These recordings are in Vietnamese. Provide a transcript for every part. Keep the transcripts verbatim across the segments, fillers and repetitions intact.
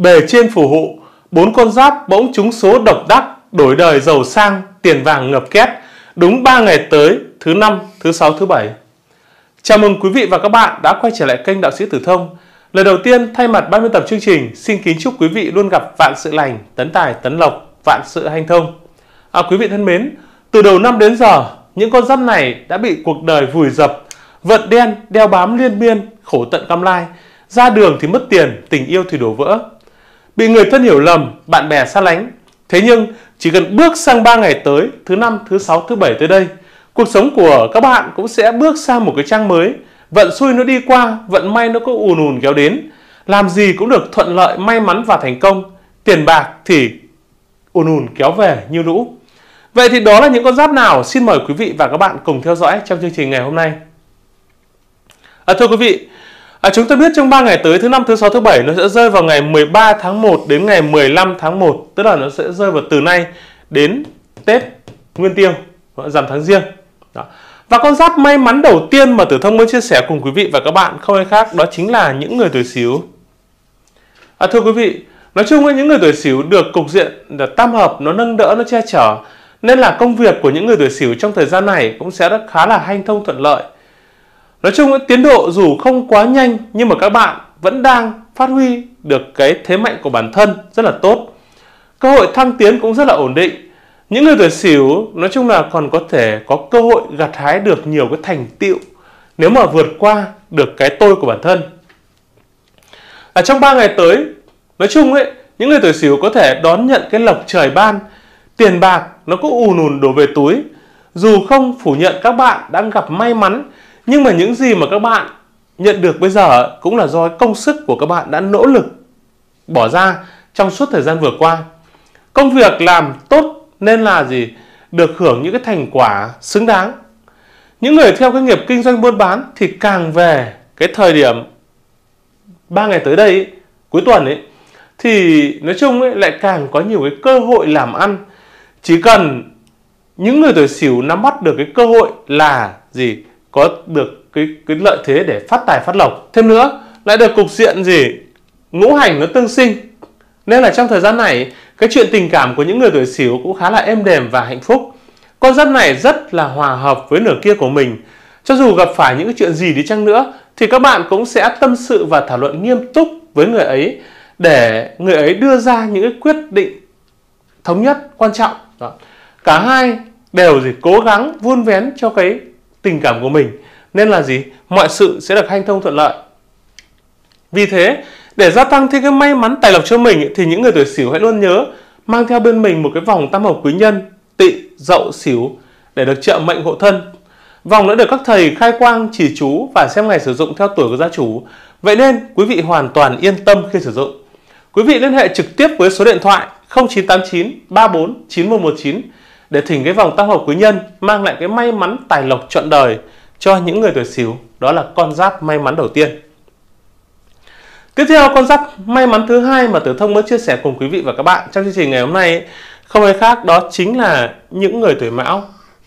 bề trên phù hộ, bốn con giáp bỗng trúng số độc đắc, đổi đời giàu sang, tiền vàng ngập két, đúng ba ngày tới, thứ năm, thứ sáu, thứ bảy. Chào mừng quý vị và các bạn đã quay trở lại kênh Đạo Sĩ Tử Thông. Lần đầu tiên, thay mặt ban biên tập chương trình, xin kính chúc quý vị luôn gặp vạn sự lành, tấn tài, tấn lộc, vạn sự hanh thông. À, quý vị thân mến, từ đầu năm đến giờ, những con giáp này đã bị cuộc đời vùi dập, vận đen, đeo bám liên miên, khổ tận cam lai, ra đường thì mất tiền, tình yêu thì đổ vỡ, bị người thân hiểu lầm, bạn bè xa lánh. Thế nhưng chỉ cần bước sang ba ngày tới, thứ năm, thứ sáu, thứ bảy tới đây, cuộc sống của các bạn cũng sẽ bước sang một cái trang mới. Vận xui nó đi qua, vận may nó có ùn ùn kéo đến, làm gì cũng được thuận lợi, may mắn và thành công. Tiền bạc thì ùn ùn kéo về như lũ. Vậy thì đó là những con giáp nào? Xin mời quý vị và các bạn cùng theo dõi trong chương trình ngày hôm nay. À, thưa quý vị, à, chúng ta biết trong ba ngày tới, thứ năm, thứ sáu, thứ bảy, nó sẽ rơi vào ngày mười ba tháng một đến ngày mười lăm tháng một, tức là nó sẽ rơi vào từ nay đến Tết Nguyên Tiêu, rằm tháng Giêng. Đó. Và con giáp may mắn đầu tiên mà Tử Thông muốn chia sẻ cùng quý vị và các bạn không ai khác, đó chính là những người tuổi Sửu. À, thưa quý vị, nói chung với những người tuổi Sửu được cục diện là tam hợp nó nâng đỡ, nó che chở, nên là công việc của những người tuổi Sửu trong thời gian này cũng sẽ khá là hanh thông thuận lợi. Nói chung tiến độ dù không quá nhanh nhưng mà các bạn vẫn đang phát huy được cái thế mạnh của bản thân rất là tốt. Cơ hội thăng tiến cũng rất là ổn định. Những người tuổi Sửu nói chung là còn có thể có cơ hội gặt hái được nhiều cái thành tựu nếu mà vượt qua được cái tôi của bản thân. Ở trong ba ngày tới, nói chung ấy, những người tuổi Sửu có thể đón nhận cái lộc trời ban, tiền bạc nó cũng ùn ùn đổ về túi. Dù không phủ nhận các bạn đang gặp may mắn, nhưng mà những gì mà các bạn nhận được bây giờ cũng là do công sức của các bạn đã nỗ lực bỏ ra trong suốt thời gian vừa qua. Công việc làm tốt nên là gì? Được hưởng những cái thành quả xứng đáng. Những người theo cái nghiệp kinh doanh buôn bán thì càng về cái thời điểm ba ngày tới đây ấy, cuối tuần ấy, thì nói chung ấy, lại càng có nhiều cái cơ hội làm ăn. Chỉ cần những người tuổi Sửu nắm bắt được cái cơ hội là gì? Có được cái, cái lợi thế để phát tài phát lộc. Thêm nữa, lại được cục diện gì? Ngũ hành nó tương sinh. Nên là trong thời gian này, cái chuyện tình cảm của những người tuổi Sửu cũng khá là êm đềm và hạnh phúc. Con giáp này rất là hòa hợp với nửa kia của mình. Cho dù gặp phải những cái chuyện gì đi chăng nữa, thì các bạn cũng sẽ tâm sự và thảo luận nghiêm túc với người ấy, để người ấy đưa ra những cái quyết định thống nhất, quan trọng. Đó. Cả hai đều gì cố gắng vun vén cho cái tình cảm của mình, nên là gì? Mọi sự sẽ được hanh thông thuận lợi. Vì thế, để gia tăng thêm cái may mắn tài lộc cho mình thì những người tuổi Sửu hãy luôn nhớ mang theo bên mình một cái vòng tam hợp quý nhân Tỵ, Dậu, Sửu để được trợ mệnh hộ thân. Vòng đã được các thầy khai quang chỉ chú và xem ngày sử dụng theo tuổi của gia chủ. Vậy nên quý vị hoàn toàn yên tâm khi sử dụng. Quý vị liên hệ trực tiếp với số điện thoại không chín tám chín ba bốn chín một một chín để thỉnh cái vòng tam hợp quý nhân mang lại cái may mắn tài lộc trọn đời cho những người tuổi Sửu. Đó là con giáp may mắn đầu tiên. Tiếp theo, con giáp may mắn thứ hai mà Tử Thông muốn chia sẻ cùng quý vị và các bạn trong chương trình ngày hôm nay ấy, không ai khác đó chính là những người tuổi Mão.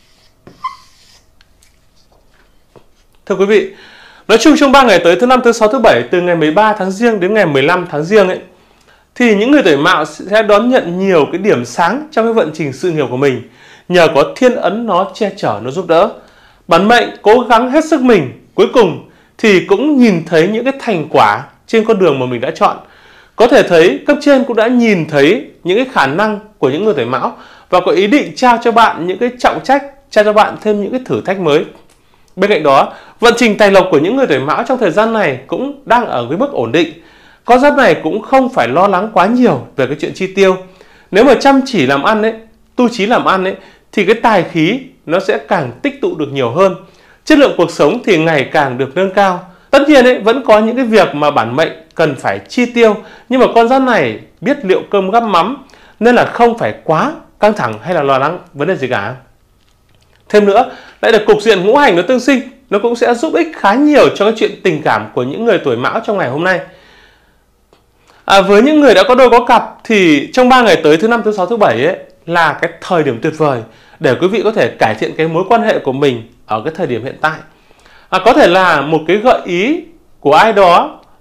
Thưa quý vị, nói chung trong ba ngày tới, thứ năm, thứ sáu, thứ bảy, từ ngày mười ba tháng Giêng đến ngày mười lăm tháng Giêng ấy, thì những người tuổi Mão sẽ đón nhận nhiều cái điểm sáng trong cái vận trình sự nghiệp của mình, nhờ có thiên ấn nó che chở, nó giúp đỡ. Bản mệnh cố gắng hết sức mình, cuối cùng thì cũng nhìn thấy những cái thành quả trên con đường mà mình đã chọn. Có thể thấy cấp trên cũng đã nhìn thấy những cái khả năng của những người tuổi Mão và có ý định trao cho bạn những cái trọng trách, trao cho bạn thêm những cái thử thách mới. Bên cạnh đó, vận trình tài lộc của những người tuổi Mão trong thời gian này cũng đang ở cái mức ổn định. Con giáp này cũng không phải lo lắng quá nhiều về cái chuyện chi tiêu. Nếu mà chăm chỉ làm ăn ấy, tu chí làm ăn ấy, thì cái tài khí nó sẽ càng tích tụ được nhiều hơn. Chất lượng cuộc sống thì ngày càng được nâng cao. Tất nhiên ấy, vẫn có những cái việc mà bản mệnh cần phải chi tiêu, nhưng mà con giáp này biết liệu cơm gắp mắm, nên là không phải quá căng thẳng hay là lo lắng vấn đề gì cả. Thêm nữa, lại được cục diện ngũ hành nó tương sinh, nó cũng sẽ giúp ích khá nhiều cho cái chuyện tình cảm của những người tuổi Mão trong ngày hôm nay. À, với những người đã có đôi có cặp thì trong ba ngày tới, thứ năm, thứ sáu, thứ bảy ấy, là cái thời điểm tuyệt vời để quý vị có thể cải thiện cái mối quan hệ của mình ở cái thời điểm hiện tại. À, có thể là một cái gợi ý của ai đó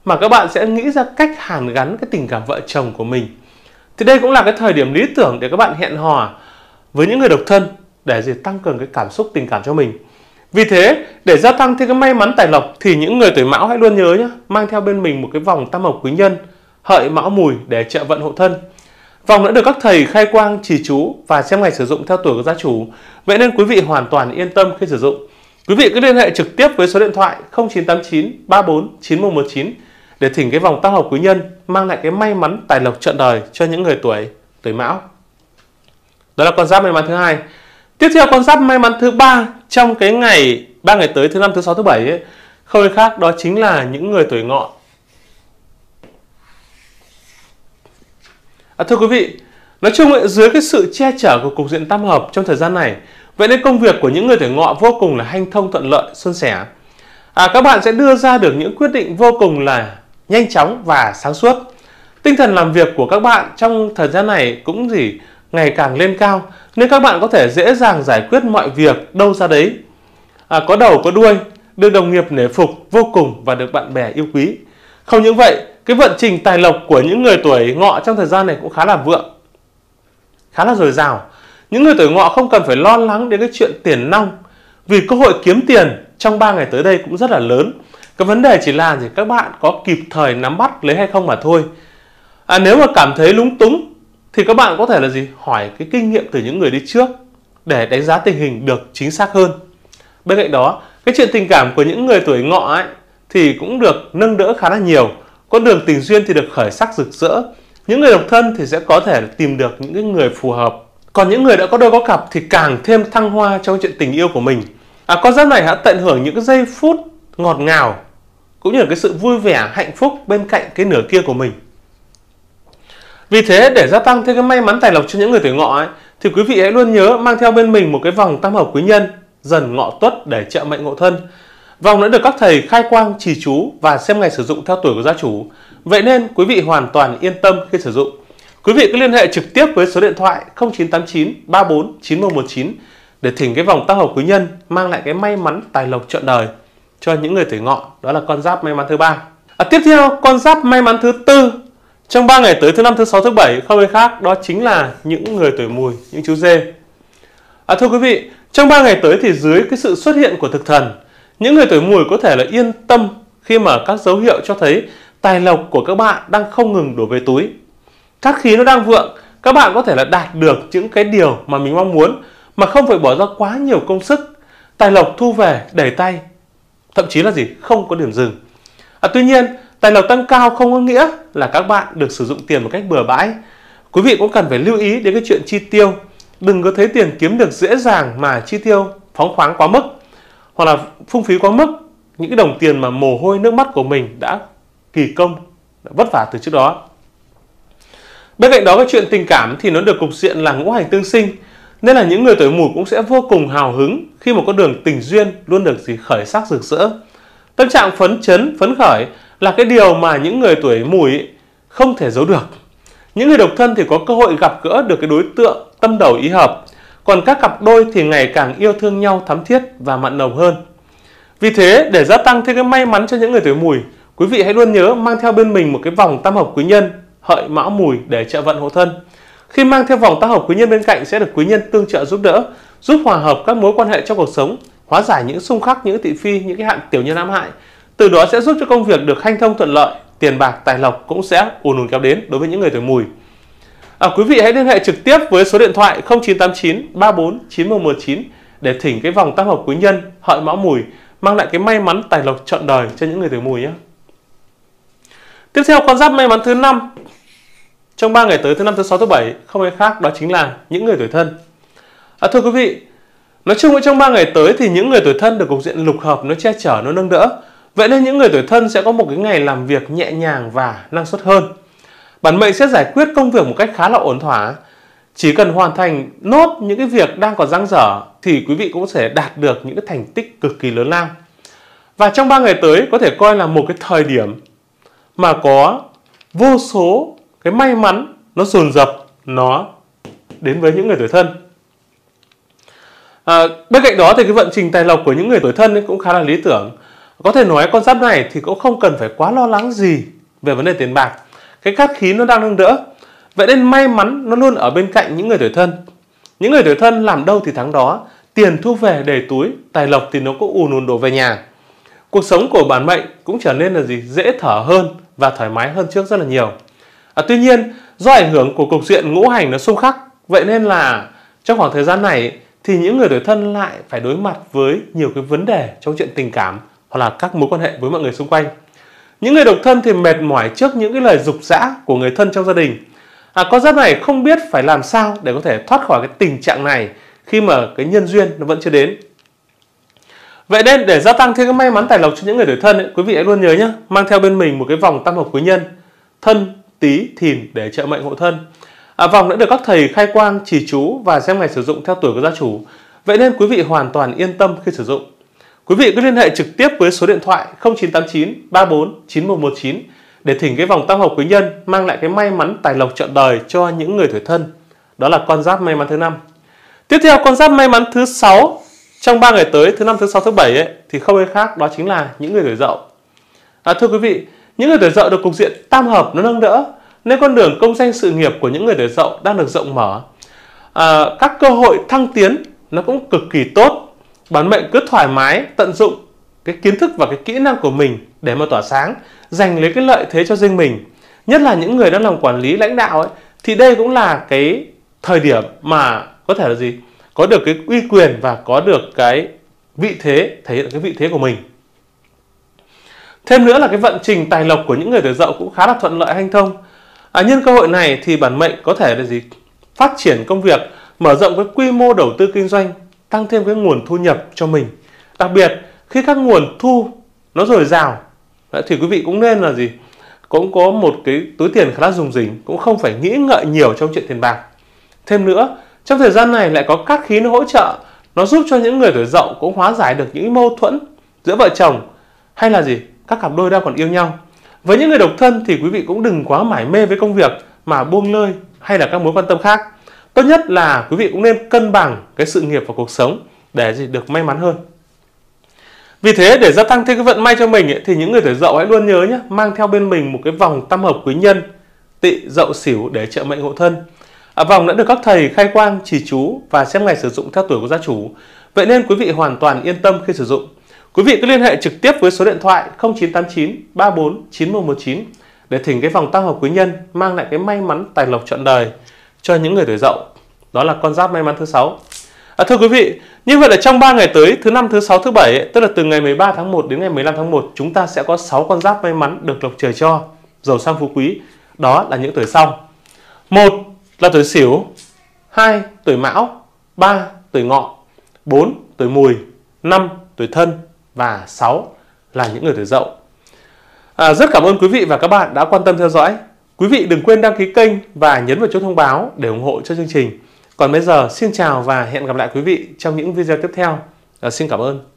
mà các bạn sẽ nghĩ ra cách hàn gắn cái tình cảm vợ chồng của mình. Thì đây cũng là cái thời điểm lý tưởng để các bạn hẹn hò với những người độc thân để gì tăng cường cái cảm xúc tình cảm cho mình. Vì thế, để gia tăng thêm cái may mắn tài lộc thì những người tuổi Mão hãy luôn nhớ nhé, mang theo bên mình một cái vòng tam hợp quý nhân Hợi Mão Mùi để trợ vận hộ thân. Vòng đã được các thầy khai quang trì chú và xem ngày sử dụng theo tuổi của gia chủ. Vậy nên quý vị hoàn toàn yên tâm khi sử dụng. Quý vị cứ liên hệ trực tiếp với số điện thoại không chín tám chín ba bốn chín một một chín để thỉnh cái vòng tam hợp quý nhân mang lại cái may mắn tài lộc trọn đời cho những người tuổi tuổi Mão. Đó là con giáp may mắn thứ hai. Tiếp theo con giáp may mắn thứ ba trong cái ngày ba ngày tới thứ năm, thứ sáu, thứ bảy ấy, không ai khác đó chính là những người tuổi Ngọ. À, thưa quý vị, nói chung ấy, dưới cái sự che chở của cục diện tam hợp trong thời gian này, vậy nên công việc của những người tuổi Ngọ vô cùng là hanh thông thuận lợi, suôn sẻ. À, các bạn sẽ đưa ra được những quyết định vô cùng là nhanh chóng và sáng suốt. Tinh thần làm việc của các bạn trong thời gian này cũng gì ngày càng lên cao, nên các bạn có thể dễ dàng giải quyết mọi việc đâu ra đấy. À, có đầu có đuôi, được đồng nghiệp nể phục vô cùng và được bạn bè yêu quý. Không những vậy, cái vận trình tài lộc của những người tuổi Ngọ trong thời gian này cũng khá là vượng, khá là dồi dào. Những người tuổi Ngọ không cần phải lo lắng đến cái chuyện tiền nong, vì cơ hội kiếm tiền trong ba ngày tới đây cũng rất là lớn. Cái vấn đề chỉ là gì các bạn có kịp thời nắm bắt lấy hay không mà thôi. À, nếu mà cảm thấy lúng túng thì các bạn có thể là gì hỏi cái kinh nghiệm từ những người đi trước để đánh giá tình hình được chính xác hơn. Bên cạnh đó, cái chuyện tình cảm của những người tuổi Ngọ ấy thì cũng được nâng đỡ khá là nhiều. Con đường tình duyên thì được khởi sắc rực rỡ. Những người độc thân thì sẽ có thể tìm được những cái người phù hợp. Còn những người đã có đôi có cặp thì càng thêm thăng hoa trong chuyện tình yêu của mình. À, con giáp này hãy tận hưởng những cái giây phút ngọt ngào cũng như là cái sự vui vẻ, hạnh phúc bên cạnh cái nửa kia của mình. Vì thế, để gia tăng thêm cái may mắn tài lộc cho những người tuổi Ngọ ấy, thì quý vị hãy luôn nhớ mang theo bên mình một cái vòng tam hợp quý nhân Dần Ngọ Tuất để trợ mệnh ngộ thân. Vòng đã được các thầy khai quang trì chú và xem ngày sử dụng theo tuổi của gia chủ. Vậy nên quý vị hoàn toàn yên tâm khi sử dụng. Quý vị cứ liên hệ trực tiếp với số điện thoại không chín tám chín ba bốn chín một một chín để thỉnh cái vòng tam hợp quý nhân mang lại cái may mắn tài lộc trọn đời cho những người tuổi Ngọ. Đó là con giáp may mắn thứ ba. À, tiếp theo, con giáp may mắn thứ tư trong ba ngày tới thứ năm, thứ sáu, thứ bảy không ai khác đó chính là những người tuổi Mùi, những chú dê. À, thưa quý vị, trong ba ngày tới thì dưới cái sự xuất hiện của thực thần, những người tuổi Mùi có thể là yên tâm khi mà các dấu hiệu cho thấy tài lộc của các bạn đang không ngừng đổ về túi. Các khí nó đang vượng, các bạn có thể là đạt được những cái điều mà mình mong muốn mà không phải bỏ ra quá nhiều công sức. Tài lộc thu về đẩy tay, thậm chí là gì không có điểm dừng. À, tuy nhiên, tài lộc tăng cao không có nghĩa là các bạn được sử dụng tiền một cách bừa bãi. Quý vị cũng cần phải lưu ý đến cái chuyện chi tiêu. Đừng có thấy tiền kiếm được dễ dàng mà chi tiêu phóng khoáng quá mức, hoặc là phung phí quá mức những cái đồng tiền mà mồ hôi nước mắt của mình đã kỳ công, đã vất vả từ trước đó. Bên cạnh đó, cái chuyện tình cảm thì nó được cục diện là ngũ hành tương sinh, nên là những người tuổi Mùi cũng sẽ vô cùng hào hứng khi một con đường tình duyên luôn được gì khởi sắc rực rỡ. Tâm trạng phấn chấn, phấn khởi là cái điều mà những người tuổi Mùi không thể giấu được. Những người độc thân thì có cơ hội gặp gỡ được cái đối tượng tâm đầu ý hợp, còn các cặp đôi thì ngày càng yêu thương nhau thắm thiết và mặn nồng hơn. Vì thế, để gia tăng thêm cái may mắn cho những người tuổi Mùi, quý vị hãy luôn nhớ mang theo bên mình một cái vòng tam hợp quý nhân Hợi Mão Mùi để trợ vận hộ thân. Khi mang theo vòng tam hợp quý nhân bên cạnh sẽ được quý nhân tương trợ giúp đỡ, giúp hòa hợp các mối quan hệ trong cuộc sống, hóa giải những xung khắc, những thị phi, những cái hạn tiểu nhân ám hại. Từ đó sẽ giúp cho công việc được hanh thông thuận lợi, tiền bạc tài lộc cũng sẽ ùn ùn kéo đến đối với những người tuổi Mùi. À, quý vị hãy liên hệ trực tiếp với số điện thoại không chín tám chín ba bốn chín một một chín để thỉnh cái vòng tam hợp quý nhân Hợi Mão Mùi mang lại cái may mắn tài lộc trọn đời cho những người tuổi Mùi nhé. Tiếp theo, con giáp may mắn thứ năm trong ba ngày tới thứ năm, thứ sáu, thứ bảy không ai khác đó chính là những người tuổi Thân. À, thưa quý vị, nói chung trong ba ngày tới thì những người tuổi Thân được cục diện lục hợp nó che chở, nó nâng đỡ. Vậy nên những người tuổi Thân sẽ có một cái ngày làm việc nhẹ nhàng và năng suất hơn. Bản mệnh sẽ giải quyết công việc một cách khá là ổn thỏa. Chỉ cần hoàn thành nốt những cái việc đang còn dang dở thì quý vị cũng sẽ đạt được những cái thành tích cực kỳ lớn lao. Và trong ba ngày tới có thể coi là một cái thời điểm mà có vô số cái may mắn nó dồn dập nó đến với những người tuổi Thân. À, bên cạnh đó thì cái vận trình tài lộc của những người tuổi Thân ấy cũng khá là lý tưởng. Có thể nói con giáp này thì cũng không cần phải quá lo lắng gì về vấn đề tiền bạc. Cái cát khí nó đang nâng đỡ. Vậy nên may mắn nó luôn ở bên cạnh những người tuổi Thân. Những người tuổi Thân làm đâu thì thắng đó, tiền thu về đầy túi, tài lộc thì nó cũng ùn ùn đổ về nhà. Cuộc sống của bản mệnh cũng trở nên là gì dễ thở hơn và thoải mái hơn trước rất là nhiều. À, tuy nhiên do ảnh hưởng của cục diện ngũ hành nó xung khắc, vậy nên là trong khoảng thời gian này thì những người tuổi Thân lại phải đối mặt với nhiều cái vấn đề trong chuyện tình cảm hoặc là các mối quan hệ với mọi người xung quanh. Những người độc thân thì mệt mỏi trước những cái lời giục giã của người thân trong gia đình. À, con giáp này không biết phải làm sao để có thể thoát khỏi cái tình trạng này khi mà cái nhân duyên nó vẫn chưa đến. Vậy nên để gia tăng thêm cái may mắn tài lộc cho những người tuổi Thân ấy, quý vị hãy luôn nhớ nhé, mang theo bên mình một cái vòng tam hợp quý nhân Thân, Tý, Thìn để trợ mệnh hộ thân. À, vòng đã được các thầy khai quang, trì chú và xem ngày sử dụng theo tuổi của gia chủ. Vậy nên quý vị hoàn toàn yên tâm khi sử dụng. Quý vị cứ liên hệ trực tiếp với số điện thoại không chín tám chín ba bốn chín một một chín để thỉnh cái vòng tam hợp quý nhân mang lại cái may mắn tài lộc trọn đời cho những người tuổi Thân. Đó là con giáp may mắn thứ năm. Tiếp theo con giáp may mắn thứ sáu trong ba ngày tới, thứ năm, thứ sáu, thứ bảy ấy, thì không ai khác đó chính là những người tuổi Dậu. À, thưa quý vị, những người tuổi Dậu được cục diện tam hợp nó nâng đỡ nên con đường công danh sự nghiệp của những người tuổi Dậu đang được rộng mở. À, các cơ hội thăng tiến nó cũng cực kỳ tốt. Bản mệnh cứ thoải mái tận dụng cái kiến thức và cái kỹ năng của mình để mà tỏa sáng, giành lấy cái lợi thế cho riêng mình. Nhất là những người đang làm quản lý lãnh đạo ấy, thì đây cũng là cái thời điểm mà có thể là gì? Có được cái uy quyền và có được cái vị thế, thể hiện cái vị thế của mình. Thêm nữa là cái vận trình tài lộc của những người tuổi Dậu cũng khá là thuận lợi hanh thông. À, nhân cơ hội này thì bản mệnh có thể là gì? Phát triển công việc, mở rộng cái quy mô đầu tư kinh doanh, tăng thêm cái nguồn thu nhập cho mình. Đặc biệt khi các nguồn thu nó dồi dào thì quý vị cũng nên là gì? Cũng có một cái túi tiền khá là rủng rỉnh, cũng không phải nghĩ ngợi nhiều trong chuyện tiền bạc. Thêm nữa, trong thời gian này lại có cát khí nó hỗ trợ, nó giúp cho những người tuổi Dậu cũng hóa giải được những mâu thuẫn giữa vợ chồng hay là gì? Các cặp đôi đang còn yêu nhau. Với những người độc thân thì quý vị cũng đừng quá mải mê với công việc mà buông lơi hay là các mối quan tâm khác. Tốt nhất là quý vị cũng nên cân bằng cái sự nghiệp và cuộc sống để gì được may mắn hơn. Vì thế để gia tăng thêm cái vận may cho mình ấy, thì những người tuổi Dậu hãy luôn nhớ nhé, mang theo bên mình một cái vòng tam hợp quý nhân Tỵ, Dậu, Sửu để trợ mệnh hộ thân. À, vòng đã được các thầy khai quang, trì chú và xem ngày sử dụng theo tuổi của gia chủ. Vậy nên quý vị hoàn toàn yên tâm khi sử dụng. Quý vị cứ liên hệ trực tiếp với số điện thoại không chín tám chín ba bốn chín một một chín để thỉnh cái vòng tam hợp quý nhân mang lại cái may mắn tài lộc trọn đời cho những người tuổi Dậu. Đó là con giáp may mắn thứ sáu. À, thưa quý vị, như vậy là trong ba ngày tới, thứ năm, thứ sáu, thứ bảy ấy, tức là từ ngày mười ba tháng một đến ngày mười lăm tháng một, chúng ta sẽ có sáu con giáp may mắn được lộc trời cho, giàu sang phú quý. Đó là những tuổi sau. Một là tuổi Sửu, hai tuổi Mão, ba tuổi Ngọ, bốn tuổi Mùi, năm tuổi Thân và sáu là những người tuổi Dậu. À, rất cảm ơn quý vị và các bạn đã quan tâm theo dõi. Quý vị đừng quên đăng ký kênh và nhấn vào chuông thông báo để ủng hộ cho chương trình. Còn bây giờ xin chào và hẹn gặp lại quý vị trong những video tiếp theo. À, xin cảm ơn.